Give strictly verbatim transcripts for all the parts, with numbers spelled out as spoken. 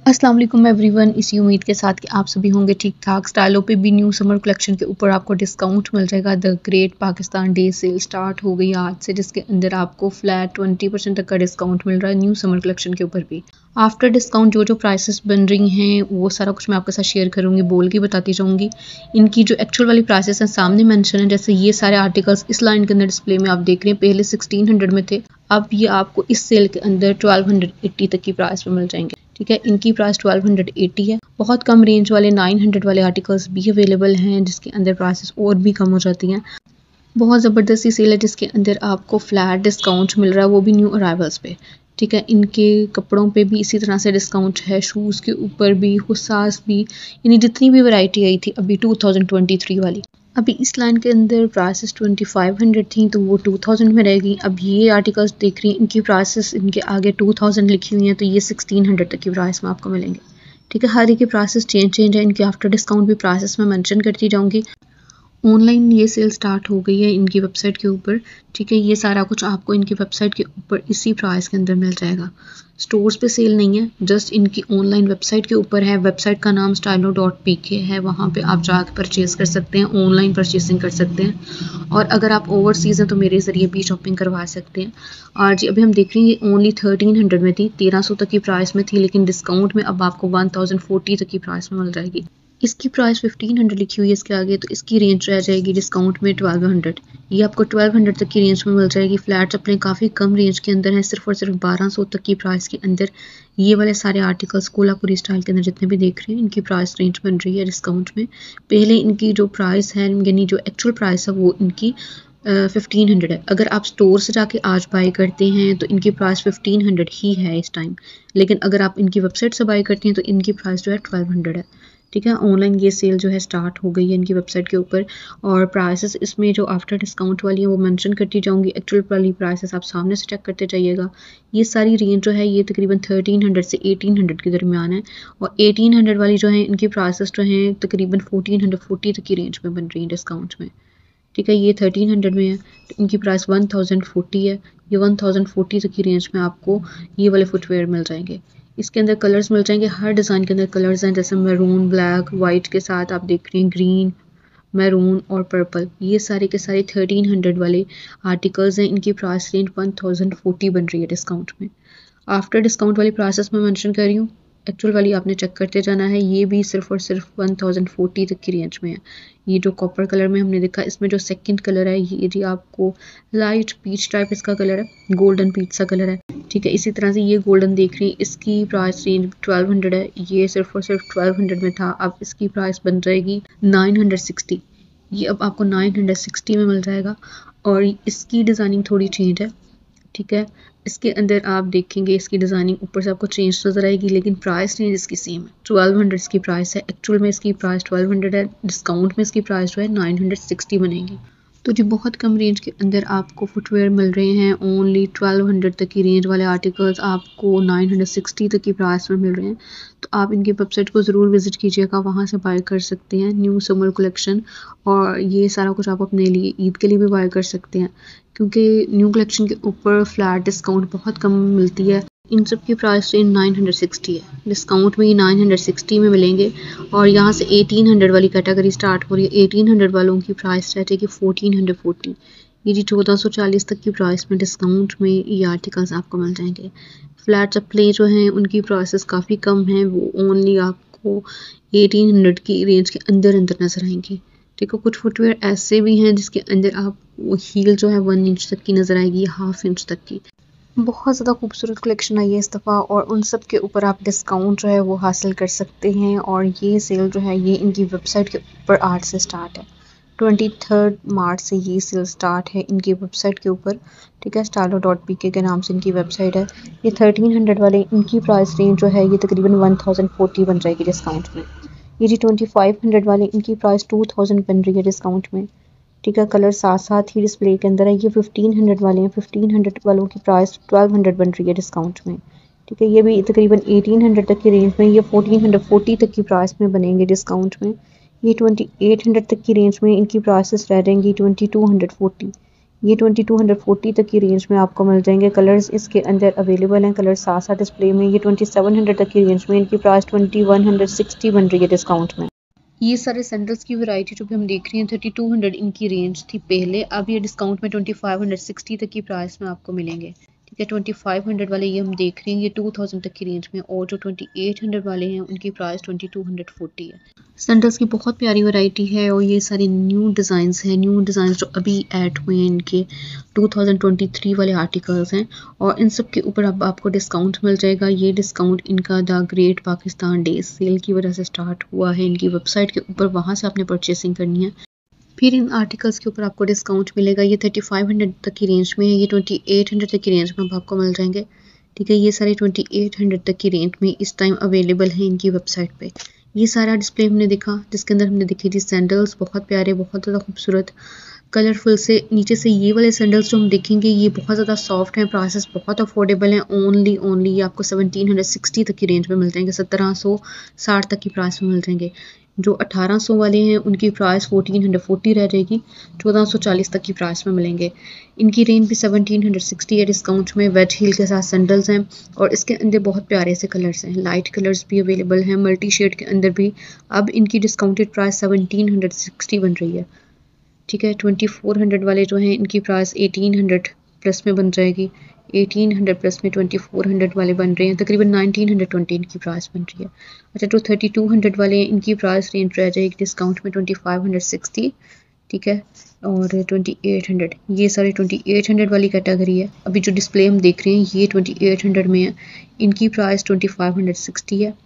अस्सलाम वालेकुम एवरीवन। इसी उम्मीद के साथ कि आप सभी होंगे ठीक ठाक। स्टाइलो पे भी न्यू समर कलेक्शन के ऊपर आपको डिस्काउंट मिल जाएगा। The great Pakistan day sale start हो गई आज से, जिसके अंदर आपको फ्लैट ट्वेंटी परसेंट तक का डिस्काउंट मिल रहा है न्यू समर कलेक्शन के ऊपर भी। आफ्टर डिस्काउंट जो जो प्राइसेस बन रही हैं वो सारा कुछ मैं आपके साथ शेयर करूँगी, बोल के बताती जाऊँगी। इनकी जो एक्चुअल वाली प्राइसेस हैं सामने मेंशन है। जैसे ये सारे आर्टिकल्स इस लाइन के अंदर डिस्प्ले में आप देख रहे हैं, पहले सिक्सटीन हंड्रेड में थे, अब ये आपको इस सेल के अंदर ट्वेल्व हंड्रेड एट्टी तक की प्राइस में मिल जाएंगे। ठीक है, इनकी प्राइस ट्वेल्व हंड्रेड एट्टी है। बहुत कम रेंज वाले नाइन हंड्रेड वाले आर्टिकल्स भी अवेलेबल हैं, जिसके अंदर प्राइसेस और भी कम हो जाती हैं। बहुत ज़बरदस्ती सेल है जिसके अंदर आपको फ्लैट डिस्काउंट मिल रहा है, वो भी न्यू अराइवल्स पे। ठीक है, इनके कपड़ों पे भी इसी तरह से डिस्काउंट है, शूज़ के ऊपर भी, हुसास भी, यानी जितनी भी वैरायटी आई थी अभी टू थाउजेंड ट्वेंटी थ्री वाली। अभी इस लाइन के अंदर प्राइसेस ट्वेंटी फाइव हंड्रेड थी तो वो टू थाउजेंड में रहेगी। अब ये आर्टिकल्स देख रही हैं, इनकी प्राइसेस इनके आगे टू थाउजेंड लिखी हुई हैं, तो ये सिक्सटीन हंड्रेड तक की प्राइस में आपको मिलेंगे। ठीक है, हर एक की प्राइसेस चेंज चेंज है। इनके आफ्टर डिस्काउंट भी प्राइसेस में मेंशन करती जाऊंगी। ऑनलाइन ये सेल स्टार्ट हो गई है इनकी वेबसाइट के ऊपर। ठीक है, ये सारा कुछ आपको इनकी वेबसाइट के ऊपर इसी प्राइस के अंदर मिल जाएगा। स्टोर्स पे सेल नहीं है, जस्ट इनकी ऑनलाइन वेबसाइट के ऊपर है। वेबसाइट का नाम स्टाइलो डॉट पी के है, वहाँ पे आप जाकर परचेज़ कर सकते हैं, ऑनलाइन परचेसिंग कर सकते हैं। और अगर आप ओवरसीज़ हैं तो मेरे ज़रिए भी शॉपिंग करवा सकते हैं। और जी अभी हम देख रहे हैं ये ओनली थर्टीन हंड्रेड में थी, तेरह सौ तक की प्राइस में थी, लेकिन डिस्काउंट में अब आपको वन थाउजेंड फोर्टी तक की प्राइस में मिल जाएगी। इसकी प्राइस फिफ्टीन हंड्रेड लिखी हुई है इसके आगे, तो इसकी रेंज रह जाएगी डिस्काउंट में ट्वेल्व हंड्रेड। ये आपको ट्वेल्व हंड्रेड तक की रेंज में मिल जाएगी। फ्लैट चप्पलें काफ़ी कम रेंज के अंदर हैं, सिर्फ और सिर्फ बारह सौ तक की प्राइस के अंदर ये वाले सारे आर्टिकल्स कोल्हापुरी स्टाइल के अंदर जितने भी देख रहे हैं इनकी प्राइस रेंज बन रही है डिस्काउंट में। पहले इनकी जो प्राइस है, यानी जो एक्चुअल प्राइस है, वो इनकी फिफ्टीन हंड्रेड है। अगर आप स्टोर से जाके आज बाई करते हैं तो इनकी प्राइस फिफ्टीन हंड्रेड ही है इस टाइम, लेकिन अगर आप इनकी वेबसाइट से बाई करते हैं तो इनकी प्राइस जो है ट्वेल्व हंड्रेड है। ठीक है, ऑनलाइन ये सेल जो है स्टार्ट हो गई है इनकी वेबसाइट के ऊपर। और प्राइसेस इसमें जो आफ्टर डिस्काउंट वाली है वो मेंशन करती जाऊंगी। एक्चुअल वाली प्राइसेस आप सामने से चेक करते जाइएगा। ये सारी रेंज जो है ये तकरीबन थर्टीन हंड्रेड से एटीन हंड्रेड के दरमियान है, और एटीन हंड्रेड वाली जो है इनकी प्राइसेस जो हैं तकरीबन फोर्टीन हंड्रेड फोर्टी तक की रेंज में बन रही है डिस्काउंट में। ठीक है, ये थर्टीन हंड्रेड में है तो इनकी प्राइस वन थाउजेंड फोर्टी है। ये वन थाउजेंड फोर्टी तक की रेंज में आपको ये वाले फुटवेयर मिल जाएंगे। इसके अंदर कलर्स मिल जाएंगे, हर डिज़ाइन के अंदर कलर्स हैं, जैसे मैरून, ब्लैक, वाइट के साथ आप देख रहे हैं ग्रीन, मैरून और पर्पल। ये सारे के सारे थर्टीन हंड्रेड वाले आर्टिकल्स हैं। इनकी price range one thousand forty बन रही है डिस्काउंट में। आफ्टर डिस्काउंट वाली प्राइसेस मैं मेंशन कर रही हूँ, एक्चुअल वाली आपने चेक करते जाना है। ये भी सिर्फ और सिर्फ वन थाउजेंड फोर्टी तक की रेंज में है। ये जो कॉपर कलर में हमने देखा, इसमें जो सेकंड कलर है ये जी आपको लाइट पीच टाइप इसका कलर है, गोल्डन पीच सा कलर है। ठीक है, इसी तरह से ये गोल्डन देख रही है, इसकी प्राइस रेंज ट्वेल्व हंड्रेड है। ये सिर्फ और सिर्फ ट्वेल्व हंड्रेड में था, अब इसकी प्राइस बन जाएगी नाइन हंड्रेड सिक्सटी। ये अब आपको नाइन हंड्रेड सिक्सटी में मिल जाएगा। और इसकी डिज़ाइनिंग थोड़ी चेंज है। ठीक है, इसके अंदर आप देखेंगे इसकी डिज़ाइनिंग ऊपर से आपको चेंज नज़र आएगी, लेकिन प्राइस रेंज इसकी सेम है। ट्वेल्व हंड्रेड इसकी प्राइस है, एक्चुअल में इसकी प्राइस ट्वेल्व हंड्रेड है, डिस्काउंट में इसकी प्राइस जो है नाइन हंड्रेड सिक्सटी बनेगी। तो जी बहुत कम रेंज के अंदर आपको फुटवेयर मिल रहे हैं। ओनली ट्वेल्व हंड्रेड तक की रेंज वाले आर्टिकल्स आपको नाइन हंड्रेड सिक्सटी तक की प्राइस में मिल रहे हैं। तो आप इनकी वेबसाइट को ज़रूर विज़िट कीजिएगा, वहाँ से बाय कर सकते हैं न्यू समर कलेक्शन। और ये सारा कुछ आप अपने लिए ईद के लिए भी बाय कर सकते हैं, क्योंकि न्यू कलेक्शन के ऊपर फ्लैट डिस्काउंट बहुत कम मिलती है। इन सब की price range nine hundred sixty है, डिस्काउंट में ही नाइन हंड्रेड सिक्सटी में मिलेंगे। और यहाँ से एटीन हंड्रेड वाली कैटेगरी स्टार्ट हो रही है। एटीन हंड्रेड वालों की प्राइस रह जाएगी फोर्टीन हंड्रेड फोर्टी। ये जी चौदह सौ चालीस तक की प्राइस में डिस्काउंट में ये आर्टिकल्स आपको मिल जाएंगे। फ्लैट चप्पलें जो हैं उनकी प्राइसेस काफ़ी कम हैं, वो ओनली आपको एटीन हंड्रेड की रेंज के अंदर अंदर नजर आएंगी। ठीक है, कुछ फुटवेयर ऐसे भी हैं जिसके अंदर आप वो हील जो है वन इंच तक की नज़र आएगी, हाफ इंच तक की। बहुत ज़्यादा खूबसूरत कलेक्शन आई है इस दफ़ा, और उन सब के ऊपर आप डिस्काउंट जो है वो हासिल कर सकते हैं। और ये सेल जो है ये इनकी वेबसाइट के ऊपर आज से स्टार्ट है, ट्वेंटी थर्ड मार्च से ये सेल स्टार्ट है इनकी वेबसाइट के ऊपर। ठीक है, स्टाइलो डॉट पी के के नाम से इनकी वेबसाइट है। ये थर्टीन हंड्रेड वाले इनकी प्राइस रेंज जो है ये तकरीबन वन थाउजेंड फोर्टी बन जाएगी डिस्काउंट में। ये जी ट्वेंटी फाइव हंड्रेड वाले इनकी प्राइस टू थाउजेंड बन रही है डिस्काउंट में। ठीक है, कलर साथ साथ ही डिस्प्ले के अंदर है। ये फिफ्टीन हंड्रेड वाले हैं, फिफ्टीन हंड्रेड वालों की प्राइस ट्वेल्व हंड्रेड बन रही है डिस्काउंट में। ठीक है, ये भी तकरीबन एटीन हंड्रेड तक की रेंज में, ये फोर्टीन हंड्रेड फोर्टी तक की प्राइस में बनेंगे डिस्काउंट में। ये ट्वेंटी एट हंड्रेड तक की रेंज में इनकी प्राइसेस रह जाएंगी ट्वेंटी टू हंड्रेड फोर्टी। ये ट्वेंटी टू हंड्रेड फोर्टी तक की रेंज में आपको मिल जाएंगे। कलर्स इसके अंदर अवेलेबल हैं, कलर साथ साथ डिस्प्ले में। ये ट्वेंटी सेवन हंड्रेड तक की रेंज में, इनकी price twenty one hundred sixty बन रही है डिस्काउंट में। ये सारे सैंडल्स की वैरायटी जो भी हम देख रहे हैं थर्टी टू हंड्रेड इनकी रेंज थी पहले, अब ये डिस्काउंट में ट्वेंटी फाइव हंड्रेड सिक्सटी तक की प्राइस में आपको मिलेंगे। ठीक है, ट्वेंटी फाइव हंड्रेड वाले ये हम देख रहे हैं ये टू थाउजेंड तक की रेंज में, और जो ट्वेंटी एट हंड्रेड वाले हैं उनकी price twenty two hundred forty है। सैंडल्स की बहुत प्यारी वैरायटी है और ये सारी न्यू डिज़ाइंस हैं, न्यू डिज़ाइंस जो अभी ऐड हुए हैं, इनके टू थाउजेंड ट्वेंटी थ्री वाले आर्टिकल्स हैं और इन सब के ऊपर अब आपको डिस्काउंट मिल जाएगा। ये डिस्काउंट इनका the great Pakistan day sale की वजह से स्टार्ट हुआ है इनकी वेबसाइट के ऊपर, वहाँ से आपने परचेसिंग करनी है, फिर इन आर्टिकल्स के ऊपर आपको डिस्काउंट मिलेगा। ये थर्टी फाइव हंड्रेड तक की रेंज में है, ये ट्वेंटी एट हंड्रेड तक की रेंज में अब आपको मिल जाएंगे। ठीक है, ये सारे ट्वेंटी एट हंड्रेड तक की रेंज में इस टाइम अवेलेबल है इनकी वेबसाइट पे। ये सारा डिस्प्ले हमने देखा जिसके अंदर हमने देखी थी सैंडल्स, बहुत प्यारे, बहुत ज़्यादा खूबसूरत, कलरफुल से। नीचे से ये वाले सैंडल्स जो हम देखेंगे ये बहुत ज़्यादा सॉफ्ट हैं, प्राइसेस बहुत अफोर्डेबल हैं, ओनली ओनली ये आपको सेवनटीन हंड्रेड सिक्सटी तक की रेंज में मिल जाएंगे, सत्रह सौ साठ तक की प्राइस में मिल जाएंगे। जो अठारह सौ वाले हैं उनकी प्राइस फोर्टीन हंड्रेड फोर्टी रह जाएगी, चौदह सौ चालीस तक की प्राइस में मिलेंगे। इनकी रेंज भी सेवनटीन हंड्रेड सिक्सटी है डिस्काउंट में। वेज हील के साथ सैंडल्स हैं और इसके अंदर बहुत प्यारे से कलर्स हैं, लाइट कलर्स भी अवेलेबल हैं, मल्टी शेड के अंदर भी। अब इनकी discounted price seventeen hundred sixty बन रही है। ठीक है, ट्वेंटी फोर हंड्रेड वाले जो हैं इनकी प्राइस एटीन हंड्रेड प्लस में बन जाएगी, एटीन हंड्रेड प्लस में ट्वेंटी फोर हंड्रेड वाले बन रहे हैं, तकरीबन नाइनटीन हंड्रेड ट्वेंटी इनकी प्राइस बन रही है। अच्छा, जो थर्टी टू हंड्रेड वाले हैं इनकी प्राइस रेंज रह जाएगी डिस्काउंट में ट्वेंटी फाइव हंड्रेड सिक्सटी। ठीक है, और ट्वेंटी एट हंड्रेड, ये सारे ट्वेंटी एट हंड्रेड वाली कैटेगरी है। अभी जो डिस्प्ले हम देख रहे हैं ये ट्वेंटी एट हंड्रेड में है, इनकी price twenty five hundred sixty है।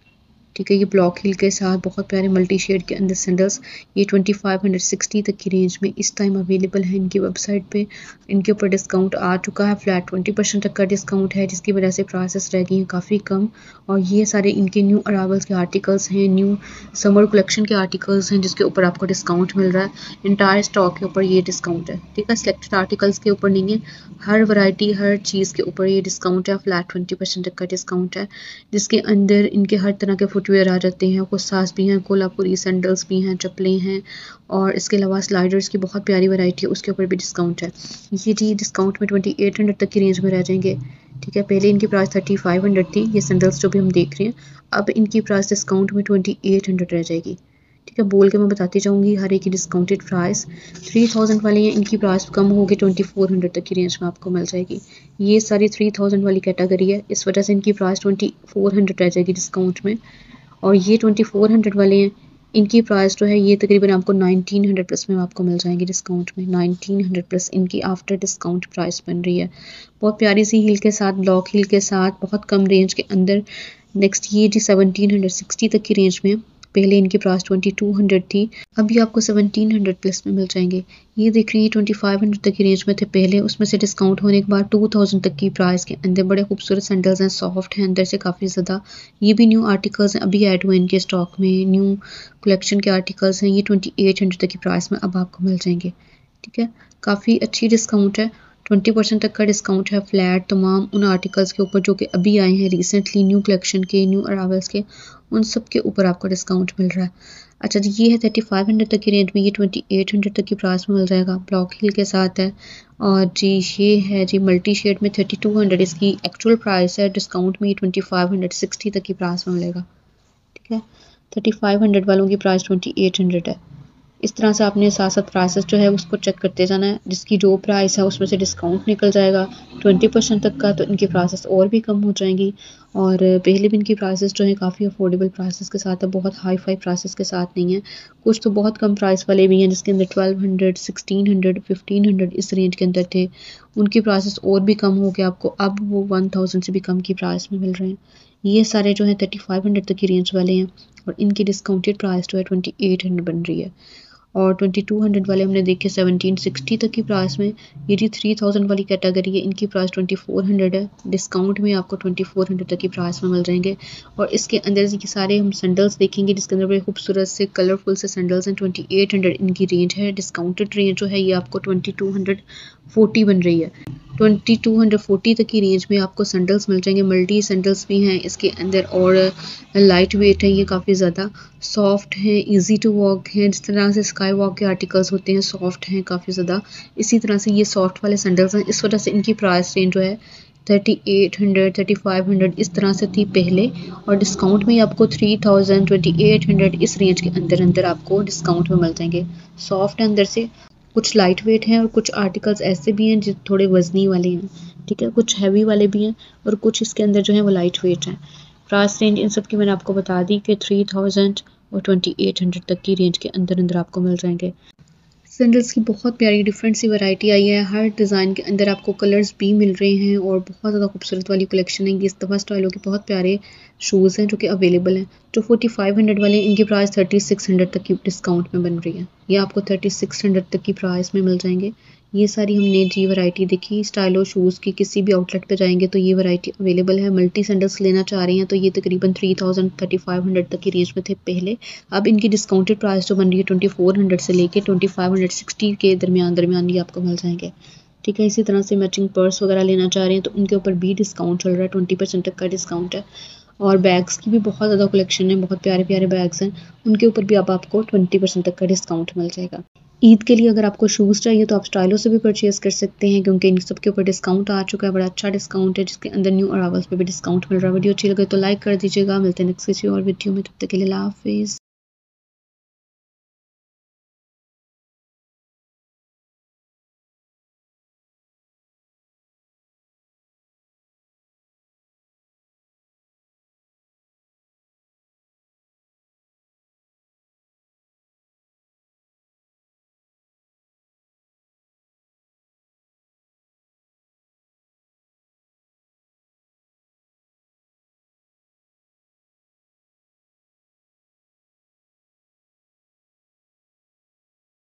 ठीक है, ये ब्लॉक हिल के साथ बहुत प्यारे मल्टी शेड के अंदर सैंडल्स, ये ट्वेंटी फाइव हंड्रेड सिक्सटी तक की रेंज में इस टाइम अवेलेबल है इनकी वेबसाइट पे। इनके ऊपर डिस्काउंट आ चुका है, फ्लैट ट्वेंटी परसेंट तक का डिस्काउंट है, जिसकी वजह से प्राइसेस रह गई हैं काफ़ी कम। और ये सारे इनके न्यू अरावल्स के आर्टिकल्स हैं, न्यू समर कलेक्शन के आर्टिकल्स हैं जिसके ऊपर आपको डिस्काउंट मिल रहा है। इंटायर स्टॉक के ऊपर ये डिस्काउंट है। ठीक है, सिलेक्टेड आर्टिकल्स के ऊपर नहीं है, हर वैरायटी हर चीज़ के ऊपर ये डिस्काउंट है, फ्लैट ट्वेंटी परसेंट तक का डिस्काउंट है, जिसके अंदर इनके हर तरह के फुटवेयर आ जाते हैं, कुछ सास भी हैं, कोल्हापुरी सैंडल्स भी हैं, चप्पलें हैं, और इसके अलावा स्लाइडर्स की बहुत प्यारी वैरायटी है, उसके ऊपर भी डिस्काउंट है। ये जी डिस्काउंट में ट्वेंटी एट हंड्रेड तक की रेंज में रह जाएंगे। ठीक है, पहले इनकी प्राइस थर्टी फाइव हंड्रेड थी ये सैंडल्स जो भी हम देख रहे हैं, अब इनकी प्राइस डिस्काउंट में ट्वेंटी एट हंड्रेड रह जाएगी। ठीक है, बोल के मैं बताती जाऊँगी हर एक की डिस्काउंटेड प्राइस। थ्री थाउजेंड वाली हैं, इनकी प्राइस कम होगी, ट्वेंटी फोर हंड्रेड तक की रेंज में आपको मिल जाएगी। ये सारी थ्री थाउजेंड वाली कैटेगरी है, इस वजह से इनकी प्राइस ट्वेंटी फोर हंड्रेड रह जाएगी डिस्काउंट में। और ये ट्वेंटी फोर हंड्रेड वाले हैं, इनकी प्राइस जो है ये तकरीबन आपको नाइनटीन हंड्रेड प्लस में आपको मिल जाएंगे डिस्काउंट में, नाइनटीन हंड्रेड प्लस इनकी आफ्टर डिस्काउंट प्राइस बन रही है। बहुत प्यारी सी हील के साथ, ब्लॉक हील के साथ, बहुत कम रेंज के अंदर। नेक्स्ट ये जी सेवनटीन हंड्रेड सिक्सटी तक की रेंज में, पहले इनकी प्राइस ट्वेंटी टू हंड्रेड थी, अब ये आपको सेवनटीन हंड्रेड प्लस में मिल जाएंगे। ये देख रही है ट्वेंटी फाइव हंड्रेड तक की रेंज में थे पहले, उसमें से डिस्काउंट होने के बाद टू थाउजेंड तक की प्राइस के अंदर बड़े खूबसूरत सैंडल्स हैं, सॉफ्ट हैं अंदर से काफ़ी ज़्यादा। ये भी न्यू आर्टिकल्स हैं, अभी ऐड हुए इनके स्टॉक में, न्यू कलेक्शन के आर्टिकल्स हैं। ये ट्वेंटी एट हंड्रेड तक की प्राइस में अब आपको मिल जाएंगे। ठीक है, काफ़ी अच्छी डिस्काउंट है, ट्वेंटी परसेंट तक का डिस्काउंट है फ्लैट तमाम उन आर्टिकल्स के ऊपर जो कि अभी आए हैं रिसेंटली, न्यू कलेक्शन के, न्यू अरावल्स के, उन सब के ऊपर आपको डिस्काउंट मिल रहा है। अच्छा जी, ये है थर्टी फाइव हंड्रेड तक की रेंज में, ये ट्वेंटी एट हंड्रेड तक की प्राइस में मिल जाएगा, ब्लॉक हील के साथ है। और जी ये है जी मल्टी शेड में, थर्टी टू हंड्रेड इसकी एक्चुअल प्राइस है, डिस्काउंट में ये ट्वेंटी फाइव हंड्रेड सिक्सटी तक की प्राइस में मिलेगा। ठीक है, थर्टी फाइव हंड्रेड वालों की प्राइस ट्वेंटी एट हंड्रेड है। इस तरह से आपने साथ साथ प्राइसेस जो है उसको चेक करते जाना है, जिसकी जो प्राइस है उसमें से डिस्काउंट निकल जाएगा ट्वेंटी परसेंट तक का, तो इनकी प्राइसेस और भी कम हो जाएंगी। और पहले भी इनकी प्राइसेस जो है काफ़ी अफोर्डेबल प्राइसेस के साथ है, बहुत हाई फाई प्राइसेस के साथ नहीं है। कुछ तो बहुत कम प्राइस वाले भी हैं जिसके अंदर twelve hundred sixteen hundred fifteen hundred इस रेंज के अंदर थे, उनकी प्राइसेस और भी कम हो गए आपको, अब वो वन थाउजेंड से भी कम की प्राइस में मिल रहे हैं। ये सारे जो हैं थर्टी फाइव हंड्रेड तक की रेंज वाले हैं और इनकी डिस्काउंटेड प्राइस जो है ट्वेंटी एट हंड्रेड बन रही है। और ट्वेंटी टू हंड्रेड वाले हमने देखे सेवनटीन सिक्सटी तक की प्राइस में। ये जी थ्री थाउजेंड वाली कैटेगरी है, इनकी प्राइस ट्वेंटी फोर हंड्रेड है, डिस्काउंट में आपको ट्वेंटी फोर हंड्रेड तक की प्राइस में मिल जाएंगे। और इसके अंदर ये सारे हम सैंडल्स देखेंगे जिसके अंदर बड़े खूबसूरत से कलरफुल से सैंडल्स हैं, ट्वेंटी एट हंड्रेड इनकी रेंज है, डिस्काउंटेड रेंज जो है ये आपको ट्वेंटी टू हंड्रेड फोर्टी बन रही है। ट्वेंटी टू हंड्रेड फोर्टी तक की रेंज में आपको सैंडल्स मिल जाएंगे। मल्टी सैंडल्स भी हैं इसके अंदर और लाइट वेट है, ये काफ़ी ज़्यादा सॉफ्ट है, इजी टू वॉक है। जिस तरह से स्काई वॉक के आर्टिकल्स होते हैं सॉफ्ट हैं काफ़ी ज़्यादा, इसी तरह से ये सॉफ्ट वाले सैंडल्स हैं। इस वजह से इनकी प्राइस रेंज जो है thirty eight hundred thirty five hundred इस तरह से थी पहले, और डिस्काउंट में आपको three thousand twenty eight hundred इस रेंज के अंदर अंदर आपको डिस्काउंट में मिल जाएंगे। सॉफ्ट है अंदर से, कुछ लाइट वेट हैं और कुछ आर्टिकल्स ऐसे भी हैं जो थोड़े वजनी वाले हैं, ठीक है, कुछ हैवी वाले भी हैं और कुछ इसके अंदर जो है वो लाइट वेट हैं। प्राइस रेंज इन सब की मैंने आपको बता दी कि थ्री थाउजेंड और ट्वेंटी एट हंड्रेड तक की रेंज के अंदर अंदर आपको मिल जाएंगे। सैंडल्स की बहुत प्यारी डिफरेंट सी वैरायटी आई है, हर डिज़ाइन के अंदर आपको कलर्स भी मिल रहे हैं और बहुत ज़्यादा खूबसूरत वाली कलेक्शन है। ये इस दफ़ा स्टाइलों के बहुत प्यारे शूज़ हैं जो कि अवेलेबल हैं। जो फोर्टी फाइव हंड्रेड वाले इनकी प्राइस थर्टी सिक्स हंड्रेड तक की डिस्काउंट में बन रही है, ये आपको थर्टी सिक्स हंड्रेड तक की प्राइस में मिल जाएंगे। ये सारी हमने जी वैरायटी देखी स्टाइलो शूज़ की, किसी भी आउटलेट पे जाएंगे तो ये वैरायटी अवेलेबल है। मल्टी सैंडल्स लेना चाह रहे हैं तो ये तकरीबन three thousand thirty five hundred तक की रेंज में थे पहले, अब इनकी डिस्काउंटेड प्राइस जो बन रही है ट्वेंटी फोर हंड्रेड से लेके ट्वेंटी फाइव हंड्रेड सिक्सटी के दरमियान दरमियान ये आपको मिल जाएंगे, ठीक है। इसी तरह से मैचिंग पर्स वगैरह लेना चाह रहे हैं तो उनके ऊपर भी डिस्काउंट चल रहा है, ट्वेंटी परसेंट तक का डिस्काउंट है। और बैग्स की भी बहुत ज़्यादा कलेक्शन है, बहुत प्यारे प्यारे बैग्स हैं, उनके ऊपर भी अब आपको ट्वेंटी परसेंट तक का डिस्काउंट मिल जाएगा। ईद के लिए अगर आपको शूज़ चाहिए तो आप स्टाइलो से भी परचेज़ कर सकते हैं क्योंकि इन सब के ऊपर डिस्काउंट आ चुका है, बड़ा अच्छा डिस्काउंट है जिसके अंदर न्यू अरावल्स पे भी डिस्काउंट मिल रहा है। वीडियो अच्छी लगे तो लाइक कर दीजिएगा, मिलते हैं नेक्स्ट किसी और वीडियो में, तब तक के लिए अल्लाह हाफिज़।